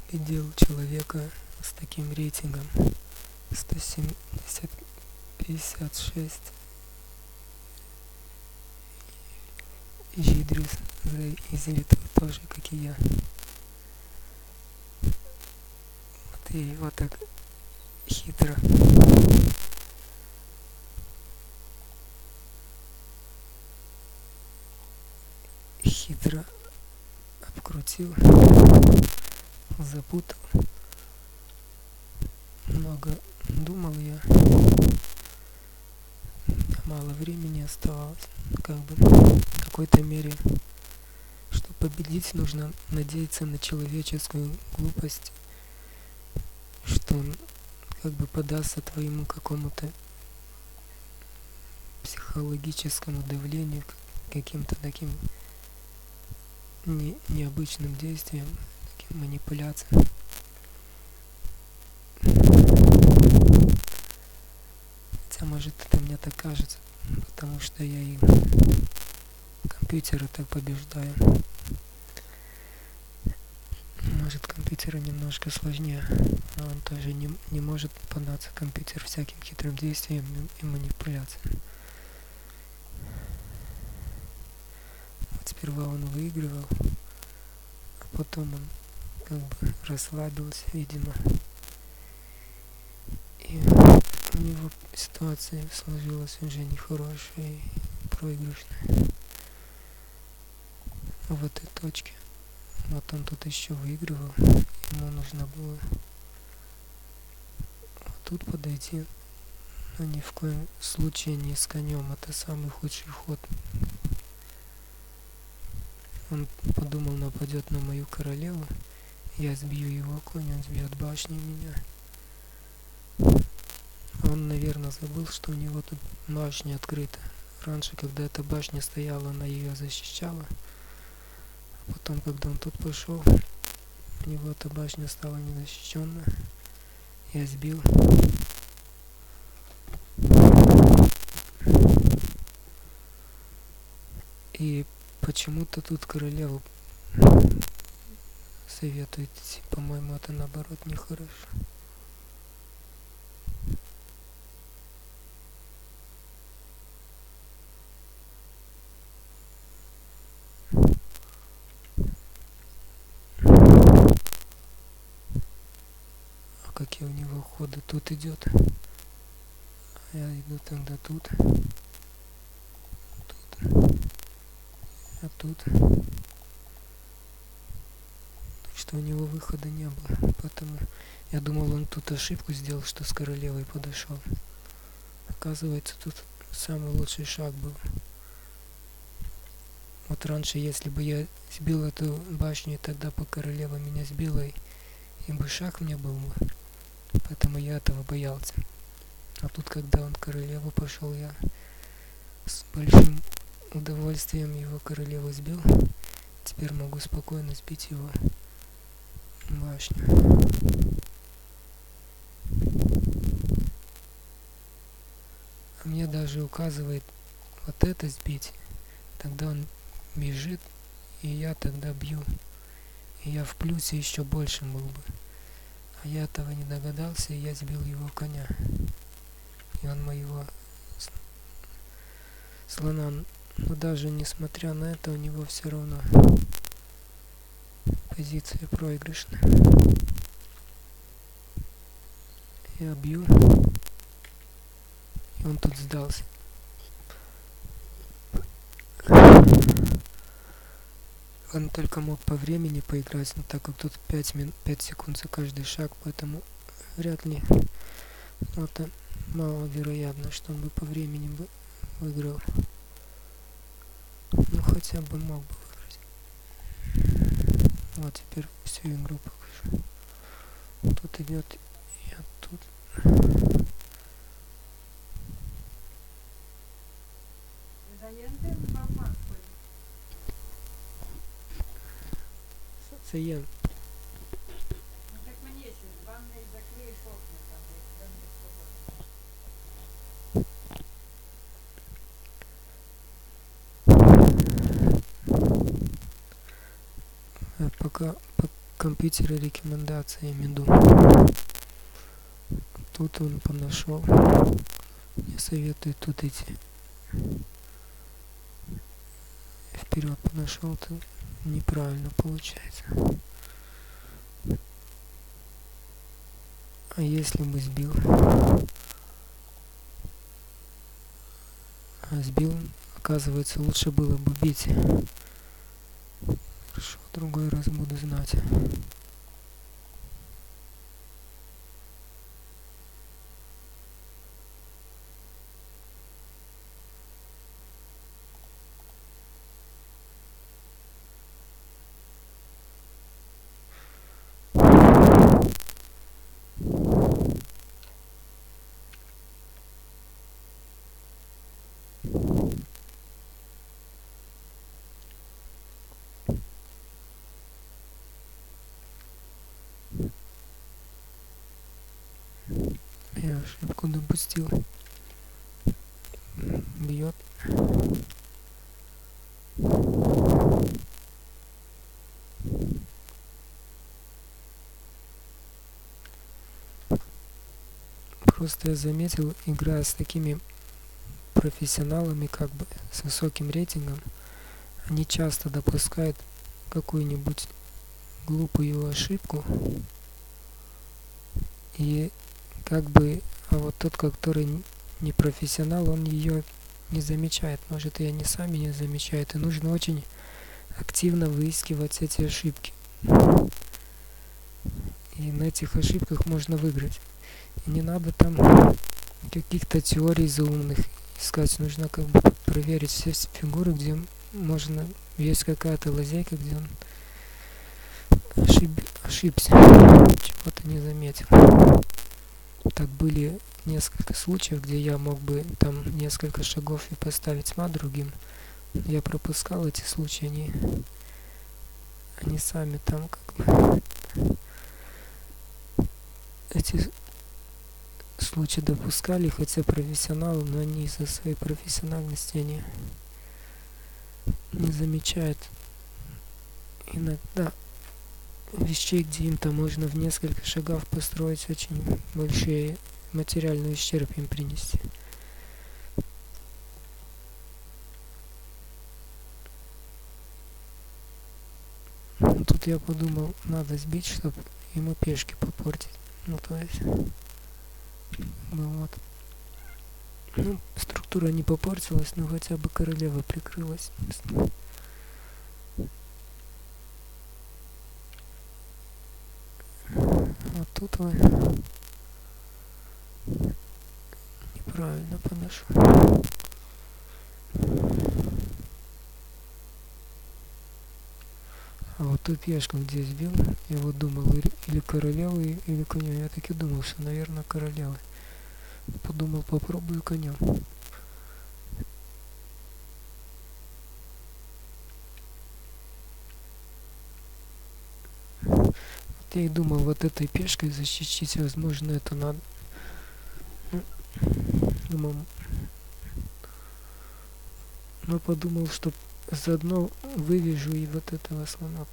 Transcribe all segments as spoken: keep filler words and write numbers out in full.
видел человека с таким рейтингом сто семьдесят пятьдесят шесть Жидрис из Литвы, тоже как и я. Вот и его так хитро хитро обкрутил, запутал. Много думал я, мало времени оставалось, как бы в какой-то мере, чтобы победить, нужно надеяться на человеческую глупость, что он как бы подастся твоему какому-то психологическому давлению, каким-то таким не, необычным действиям, таким манипуляциям. Хотя, может, это мне так кажется, потому что я и компьютера так побеждаю. Может, компьютера немножко сложнее, но он тоже не, не может поддаться компьютер всяким хитрым действиям и манипуляциям. Вот сперва он выигрывал, а потом он как бы расслабился, видимо. И у него ситуация сложилась уже нехорошая и проигрышная. В этой точке. Вот он тут еще выигрывал. Ему нужно было вот тут подойти. Но ни в коем случае не с конем. Это самый худший ход. Он подумал, нападет на мою королеву. Я сбью его конь, он сбьет башню меня. Он, наверное, забыл, что у него тут башня открыта. Раньше, когда эта башня стояла, она ее защищала. А потом, когда он тут пошел, у него эта башня стала незащищенная. Я сбил. И почему-то тут королеву советует идти. По-моему, это наоборот нехорошо. Какие у него ходы тут идет. Я иду тогда тут. Тут. А тут. Что у него выхода не было. Поэтому я думал, он тут ошибку сделал, что с королевой подошел. Оказывается, тут самый лучший шаг был. Вот раньше, если бы я сбил эту башню, и тогда по королева меня сбила, и, и бы шаг мне был бы. Поэтому я этого боялся. А тут, когда он королеву пошел, я с большим удовольствием его королеву сбил. Теперь могу спокойно сбить его башню. А мне даже указывает вот это сбить. Тогда он бежит, и я тогда бью. И я в плюсе еще больше был бы. А я этого не догадался, и я сбил его коня. И он моего слона, но даже несмотря на это, у него все равно позиция проигрышная. Я бью, и он тут сдался. Он только мог по времени поиграть, но так как тут пять секунд за каждый шаг, поэтому вряд ли, ну, это маловероятно, что он бы по времени бы выиграл. Ну, хотя бы мог бы выиграть. Вот теперь всю игру покажу. Тут идет, я тут. Саен. Пока, компьютере рекомендации меду. Тут он понашел. Не советую тут идти. Вперед понашел, то неправильно получается. А если бы сбил? А сбил, оказывается, лучше было бы бить. Хорошо, в другой раз буду знать. Я ошибку допустил. Бьет. Просто я заметил, играя с такими профессионалами, как бы с высоким рейтингом, они часто допускают какую-нибудь глупую ошибку, и как бы, а вот тот, который не профессионал, он ее не замечает, может, и они сами не замечают, и нужно очень активно выискивать эти ошибки. И на этих ошибках можно выиграть. И не надо там каких-то теорий заумных искать, нужно как бы проверить все фигуры, где можно, есть какая-то лазейка, где он ошиб, ошибся, чего-то не заметил. Так были несколько случаев, где я мог бы там несколько шагов и поставить мат другим. Я пропускал эти случаи, они, они сами там как бы эти случаи допускали, хотя профессионалы, но они из-за своей профессиональности они не замечают иногда вещей, где им там можно в несколько шагов построить очень большие материальный ущерб им принести. Тут я подумал, надо сбить, чтобы ему пешки попортить. Ну, то есть, ну вот. Ну, структура не попортилась, но хотя бы королева прикрылась. Вот тут вы неправильно подошел. А вот тут пешку где сбил, я вот думал, или королеву, или коня. Я таки думал, что, наверное, королева. Подумал, попробую конем. Вот я и думал, вот этой пешкой защитить, возможно, это надо. Думал, но подумал, что заодно вывяжу и вот этого слона.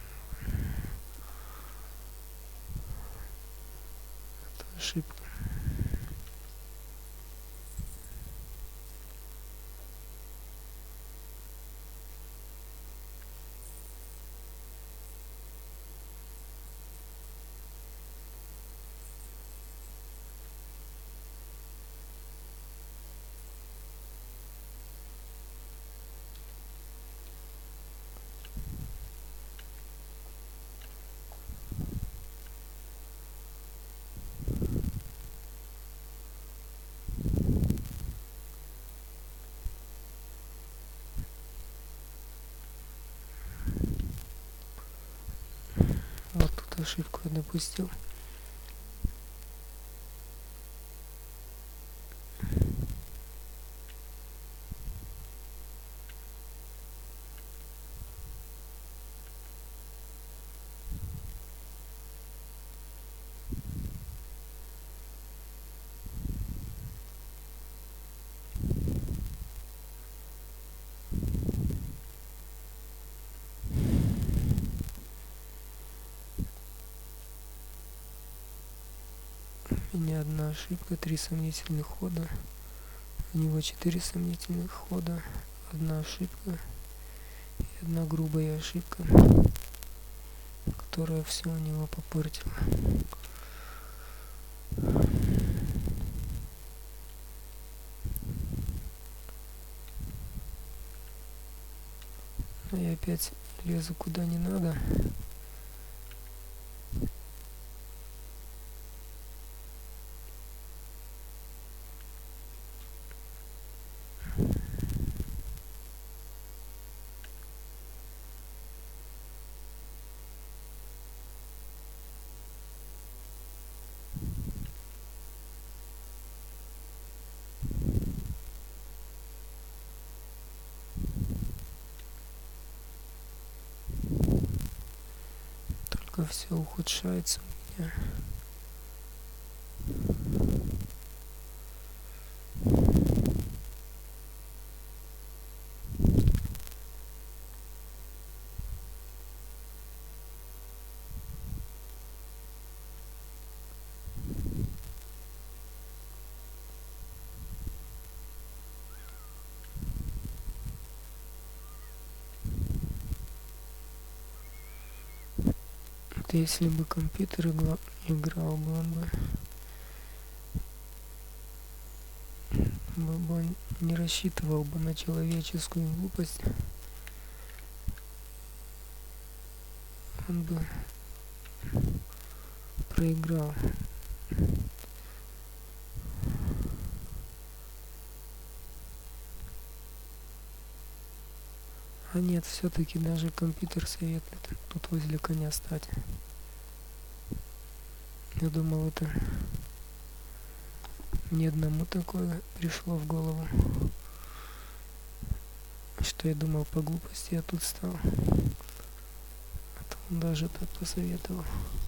Это ошибка. Вот тут ошибку я допустил. У меня одна ошибка, три сомнительных хода. У него четыре сомнительных хода, одна ошибка и одна грубая ошибка, которая все у него попортила. Но я опять лезу куда не надо. Только все ухудшается у меня. Вот если бы компьютер игла- играл бы, он бы, бы, бы не рассчитывал бы на человеческую глупость. Он бы проиграл. А нет, все-таки даже компьютер советует тут возле коня стать. Я думал, это мне одному такое пришло в голову, что я думал по глупости, я тут стал. А то он даже так посоветовал.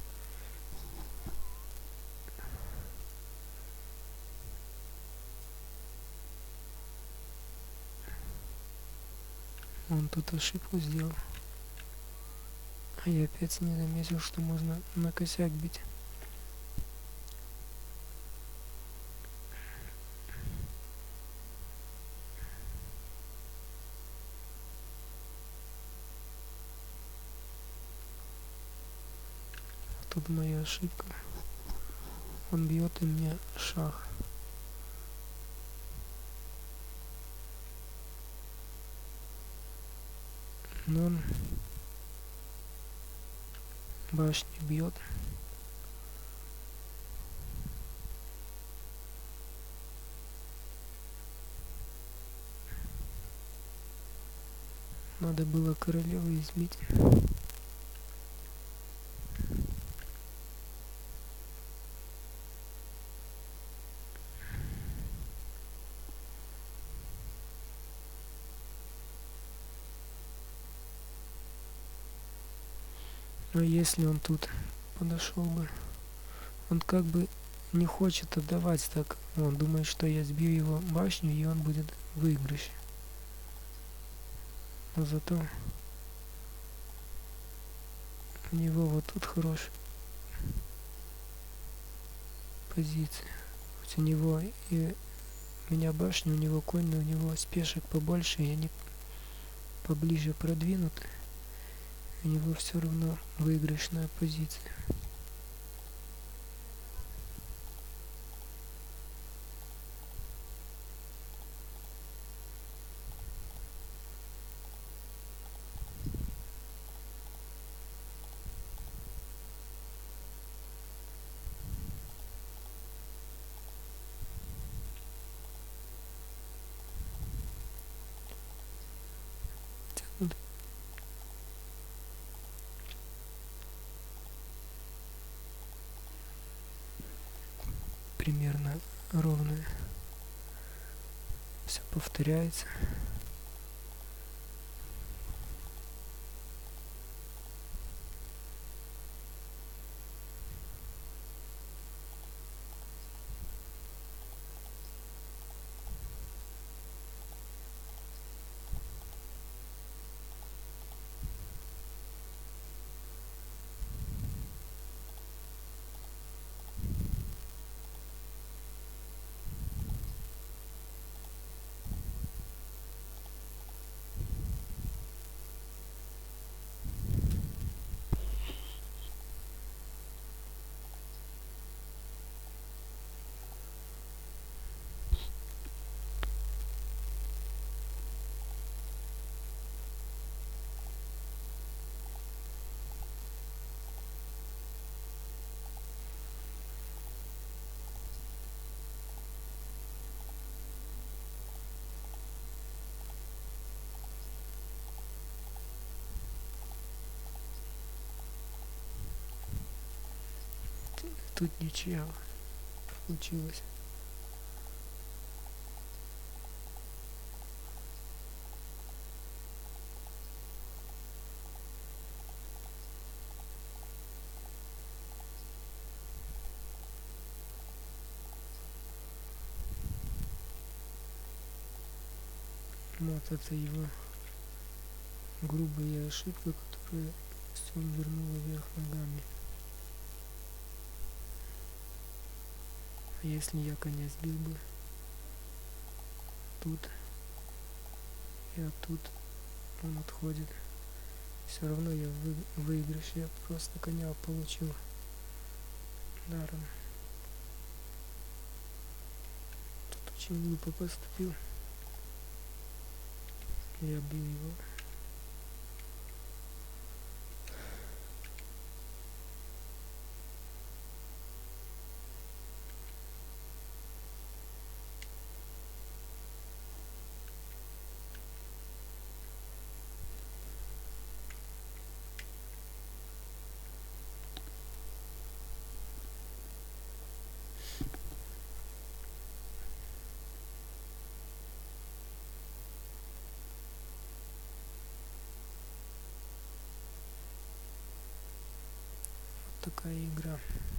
Он тут ошибку сделал. А я опять не заметил, что можно на косяк бить. Тут моя ошибка. Он бьет и мне шах. Но он башню бьет. Надо было королеву избить. Но если он тут подошел бы, он как бы не хочет отдавать так. Он думает, что я сбью его башню, и он будет в выигрыше. Но зато у него вот тут хорошая позиция. Хоть у него и у меня башня, у него конь, но у него спешек побольше, и они поближе продвинуты. У него все равно выигрышная позиция. Примерно ровно все повторяется. тут ничья получилось. Вот это его грубая ошибка, которая все вернула вверх ногами. А если я коня сбил бы тут, и тут он отходит, все равно я вы, выигрыш, я просто коня получил даром. Тут очень глупо поступил. Я бил его. Вот такая игра.